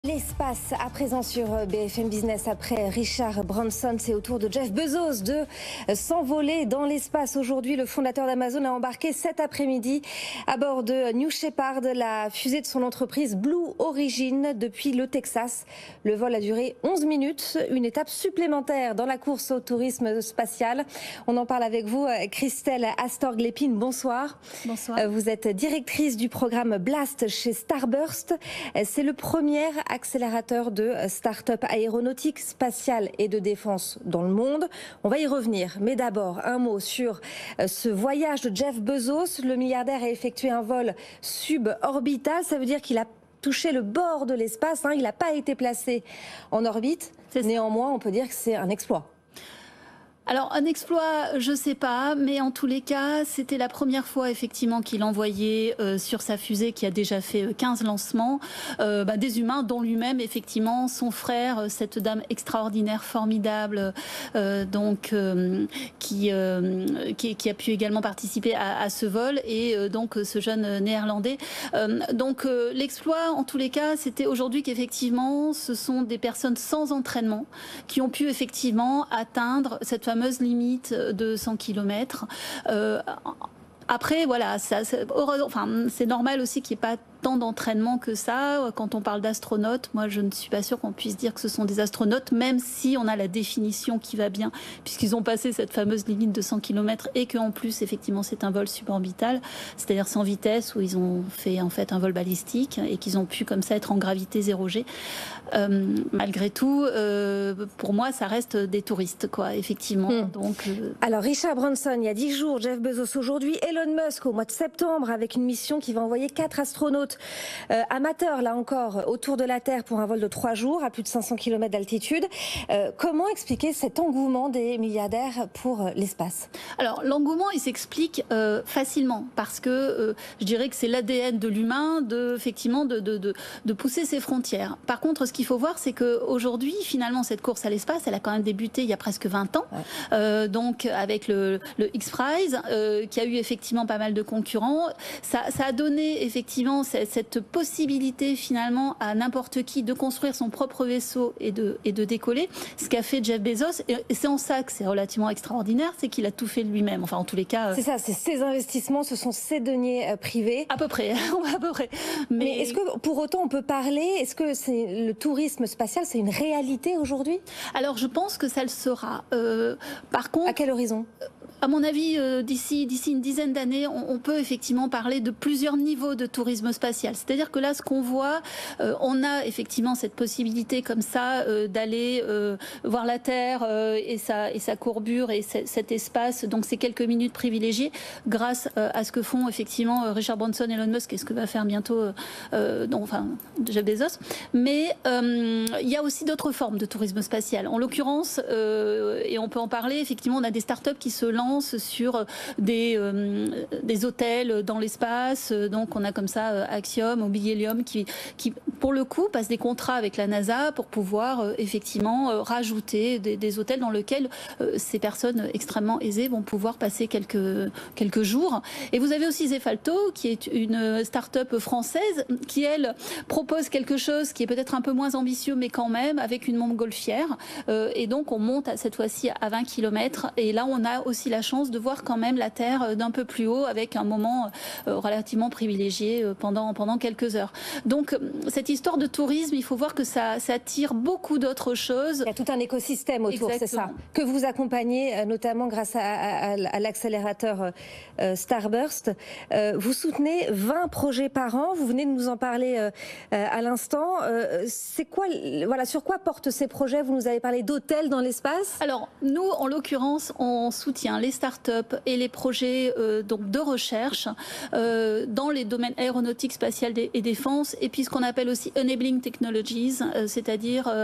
L'espace à présent sur BFM Business après Richard Branson, c'est au tour de Jeff Bezos de s'envoler dans l'espace. Aujourd'hui, le fondateur d'Amazon a embarqué cet après-midi à bord de New Shepard, la fusée de son entreprise Blue Origin depuis le Texas. Le vol a duré 11 minutes, une étape supplémentaire dans la course au tourisme spatial. On en parle avec vous, Christelle Astorg-Lépine. Bonsoir. Bonsoir. Vous êtes directrice du programme Blast chez Starburst. C'est le premier accélérateur de start-up aéronautique, spatiale et de défense dans le monde. On va y revenir. Mais d'abord, un mot sur ce voyage de Jeff Bezos. Le milliardaire a effectué un vol suborbital. Ça veut dire qu'il a touché le bord de l'espace. Il n'a pas été placé en orbite. Néanmoins, on peut dire que c'est un exploit. Alors un exploit, je sais pas, mais en tous les cas, c'était la première fois effectivement qu'il envoyait sur sa fusée qui a déjà fait 15 lancements, des humains, dont lui-même effectivement son frère, cette dame extraordinaire, formidable, qui a pu également participer à ce vol, et donc ce jeune néerlandais. L'exploit, en tous les cas, c'était aujourd'hui qu'effectivement, ce sont des personnes sans entraînement qui ont pu effectivement atteindre cette fameuse limite de 100 km. Après, voilà, c'est normal aussi qu'il n'y ait pas tant d'entraînement que ça. Quand on parle d'astronautes, moi je ne suis pas sûre qu'on puisse dire que ce sont des astronautes, même si on a la définition qui va bien, puisqu'ils ont passé cette fameuse limite de 100 km et qu'en plus effectivement c'est un vol suborbital, c'est-à-dire sans vitesse, où ils ont fait en fait un vol balistique et qu'ils ont pu comme ça être en gravité 0G. Malgré tout, pour moi ça reste des touristes, quoi, effectivement. Alors Richard Branson il y a 10 jours, Jeff Bezos aujourd'hui, Elon Musk au mois de septembre avec une mission qui va envoyer 4 astronautes amateurs, là encore, autour de la Terre pour un vol de 3 jours à plus de 500 km d'altitude. Comment expliquer cet engouement des milliardaires pour l'espace? Alors l'engouement il s'explique facilement parce que je dirais que c'est l'ADN de l'humain effectivement de pousser ses frontières. Par contre, ce qu'il faut voir, c'est qu'aujourd'hui, finalement, cette course à l'espace, elle a quand même débuté il y a presque 20 ans, donc avec le X-Prize, qui a eu effectivement pas mal de concurrents. Ça a donné effectivement cette possibilité finalement à n'importe qui de construire son propre vaisseau et de décoller. Ce qu'a fait Jeff Bezos, et c'est en ça que c'est relativement extraordinaire, c'est qu'il a tout fait lui-même. Enfin, en tous les cas... C'est ça, c'est ses investissements, ce sont ses deniers privés. À peu près, à peu près. Mais est-ce que pour autant on peut parler, est-ce que le tourisme spatial, c'est une réalité aujourd'hui? Alors je pense que ça le sera. Par contre... À quel horizon? À mon avis, d'ici une dizaine d'années, on peut effectivement parler de plusieurs niveaux de tourisme spatial. C'est-à-dire que là, ce qu'on voit, on a effectivement cette possibilité comme ça d'aller voir la Terre et sa courbure et cet espace, donc ces quelques minutes privilégiées, grâce à ce que font effectivement Richard Branson, Elon Musk et ce que va faire bientôt Jeff Bezos. Mais il y a aussi d'autres formes de tourisme spatial. En l'occurrence, et on peut en parler, effectivement, on a des startups qui se lancent sur des hôtels dans l'espace. Donc on a comme ça Axiom ou Big Helium qui pour le coup passent des contrats avec la NASA pour pouvoir effectivement rajouter des hôtels dans lesquels ces personnes extrêmement aisées vont pouvoir passer quelques jours. Et vous avez aussi Zefalto qui est une start-up française qui elle propose quelque chose qui est peut-être un peu moins ambitieux mais quand même avec une montgolfière. Et donc on monte cette fois-ci à 20 km et là on a aussi la chance de voir quand même la Terre d'un peu plus haut avec un moment relativement privilégié pendant quelques heures. Donc cette histoire de tourisme, il faut voir que ça attire beaucoup d'autres choses. Il y a tout un écosystème autour, c'est ça, que vous accompagnez notamment grâce à l'accélérateur Starburst. Vous soutenez 20 projets par an, vous venez de nous en parler à l'instant. C'est quoi, voilà, sur quoi portent ces projets? Vous nous avez parlé d'hôtels dans l'espace. Alors nous, en l'occurrence, on soutient les startups et les projets de recherche dans les domaines aéronautique, spatial et défense, et puis ce qu'on appelle aussi enabling technologies, c'est-à-dire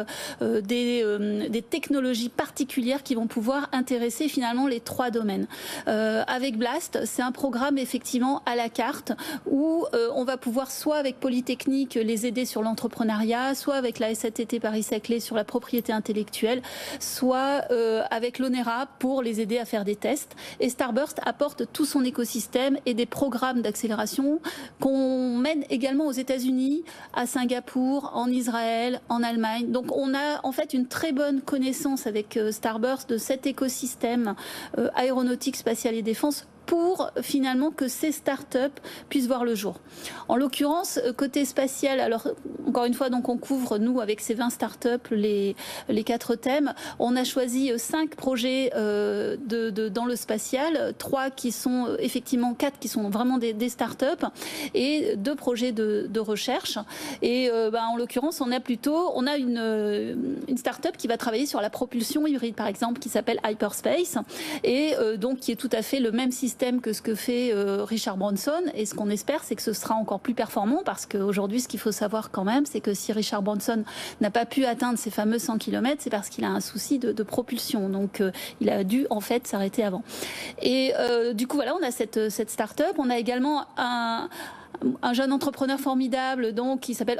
des technologies particulières qui vont pouvoir intéresser finalement les 3 domaines. Avec Blast, c'est un programme effectivement à la carte où on va pouvoir soit avec Polytechnique les aider sur l'entrepreneuriat, soit avec la SATT Paris-Saclay sur la propriété intellectuelle, soit avec l'ONERA pour les aider à faire des tests. Et Starburst apporte tout son écosystème et des programmes d'accélération qu'on mène également aux États-Unis, à Singapour, en Israël, en Allemagne. Donc on a en fait une très bonne connaissance avec Starburst de cet écosystème aéronautique, spatiale et défense pour finalement que ces startups puissent voir le jour. En l'occurrence, côté spatial, alors encore une fois, donc on couvre, nous, avec ces 20 startups, les 4 thèmes. On a choisi 5 projets dans le spatial, 3 qui sont effectivement 4 qui sont vraiment des startups et 2 projets de recherche. Et en l'occurrence, on a une startup qui va travailler sur la propulsion hybride, par exemple, qui s'appelle Hyperspace et donc qui est tout à fait le même système que ce que fait Richard Branson, et ce qu'on espère, c'est que ce sera encore plus performant, parce qu'aujourd'hui, ce qu'il faut savoir quand même, c'est que si Richard Branson n'a pas pu atteindre ces fameux 100 km, c'est parce qu'il a un souci de propulsion, donc il a dû en fait s'arrêter avant. Et du coup, voilà, on a cette start-up. On a également un jeune entrepreneur formidable, donc qui s'appelle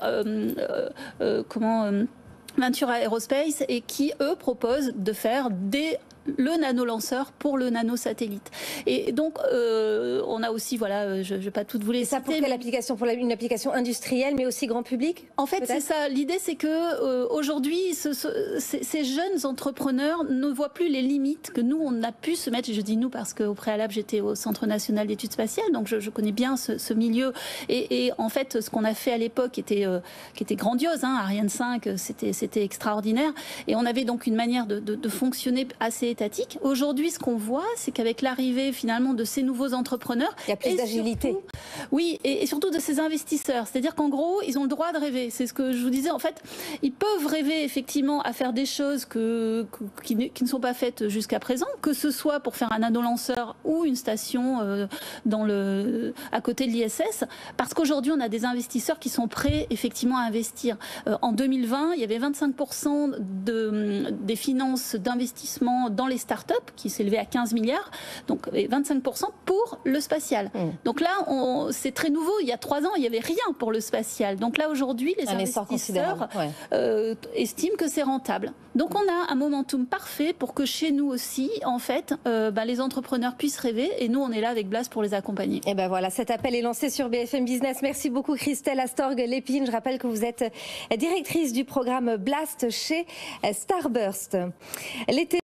Ventura Aerospace, et qui, eux, proposent de faire le nanolanceur pour le nanosatellite. Et donc, on a aussi, voilà, je ne vais pas toutes vous les citer. Et ça pour quelle application? Pour une application industrielle, mais aussi grand public? En fait, c'est ça. L'idée, c'est que aujourd'hui, ces jeunes entrepreneurs ne voient plus les limites que nous, on a pu se mettre. Je dis nous parce qu'au préalable, j'étais au Centre national d'études spatiales, donc je connais bien ce milieu. Et en fait, ce qu'on a fait à l'époque qui était grandiose, hein, Ariane 5, c'était extraordinaire. Et on avait donc une manière de fonctionner assez étatique. Aujourd'hui, ce qu'on voit, c'est qu'avec l'arrivée finalement de ces nouveaux entrepreneurs, il y a plus d'agilité. Oui, et surtout de ces investisseurs. C'est-à-dire qu'en gros, ils ont le droit de rêver. C'est ce que je vous disais. En fait, ils peuvent rêver effectivement à faire des choses qui ne sont pas faites jusqu'à présent, que ce soit pour faire un nanolanceur ou une station à côté de l'ISS, parce qu'aujourd'hui, on a des investisseurs qui sont prêts effectivement à investir. En 2020, il y avait 25% des finances d'investissement dans les startups qui s'élevaient à 15 milliards, donc 25% pour le spatial. Donc là, c'est très nouveau. Il y a 3 ans, il n'y avait rien pour le spatial. Donc là, aujourd'hui, les investisseurs estiment que c'est rentable. Donc on a un momentum parfait pour que chez nous aussi, en fait, les entrepreneurs puissent rêver, et nous, on est là avec Blast pour les accompagner. Et ben voilà, cet appel est lancé sur BFM Business. Merci beaucoup Christelle Astorg-Lépine. Je rappelle que vous êtes directrice du programme Blast chez Starburst. L'été